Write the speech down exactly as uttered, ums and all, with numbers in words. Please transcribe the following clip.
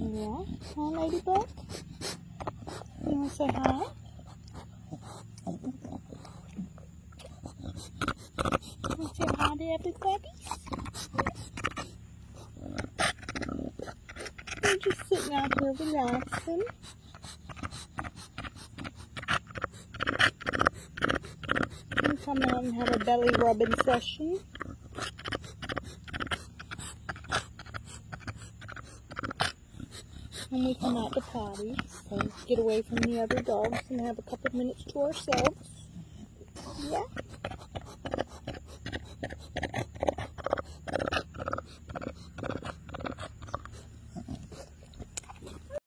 Yeah. Hi, Ladybug. You want to say hi? You want to say hi to everybody? You're just sitting out here relaxing. You come out and have a belly rubbing session. And we come out to potty, so get away from the other dogs and have a couple minutes to ourselves. Yeah.